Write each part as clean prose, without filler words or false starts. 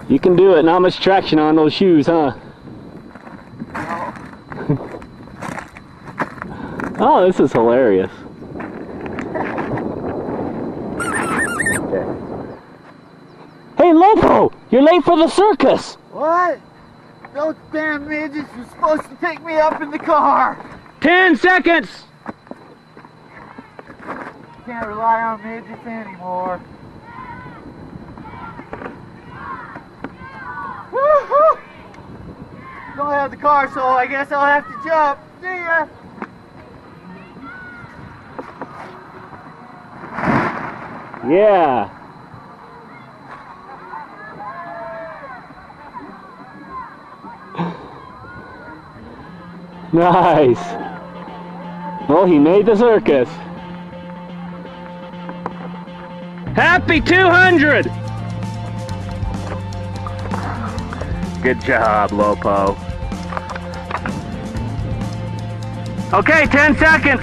You can do it. Not much traction on those shoes, huh? Oh, this is hilarious. Okay. Hey, Lopo! You're late for the circus! What? Those damn midgets were supposed to pick me up in the car! 10 seconds! Can't rely on midgets anymore. Woo-hoo! Don't have the car, so I guess I'll have to jump. See ya! Yeah! Nice! Well, he made the circus. Happy 200! Good job, Lopo. Okay, 10 seconds.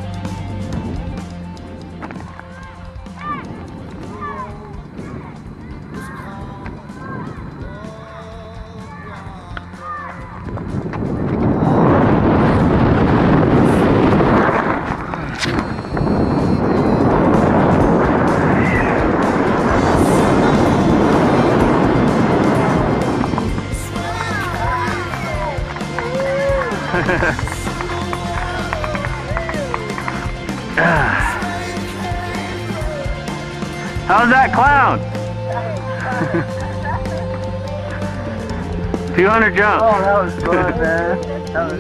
How's that clown? 200 jumps. Oh, that was fun, man. That was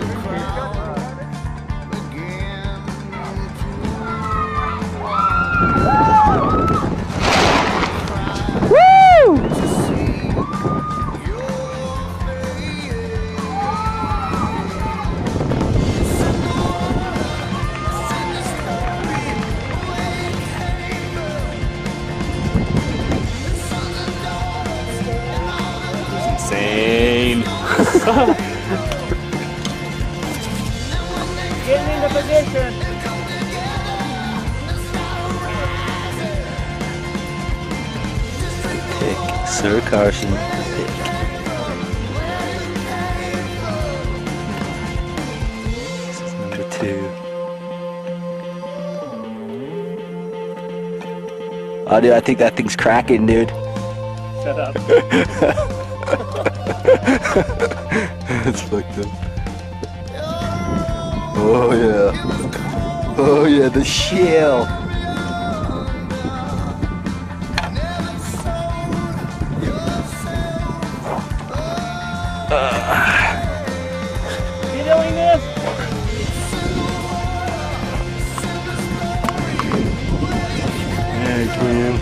insane. getting into position. Pick Sir Carson. Pick. This is number 2. Oh, dude, I think that thing's cracking, dude. Shut up. That's fucked up. Oh yeah. Oh yeah, the shell. You doing this? Hey, Cam.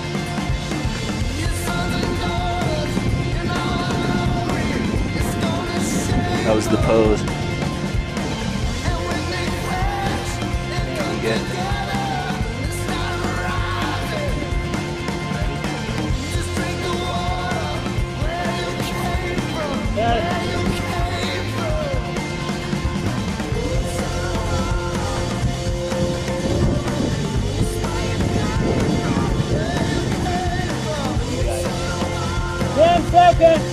That was the pose. Again. Seconds.